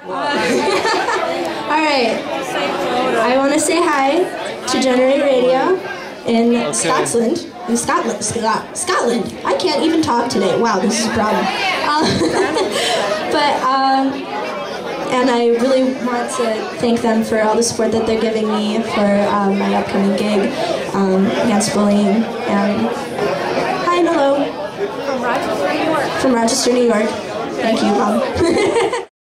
Alright, I want to say hi to Generate Radio in Scotland. Scotland. I can't even talk today. Wow, this is a problem. And I really want to thank them for all the support that they're giving me for my upcoming gig against bullying. And hi and hello. From Rochester, New York. From Rochester, New York. Thank you, Mom.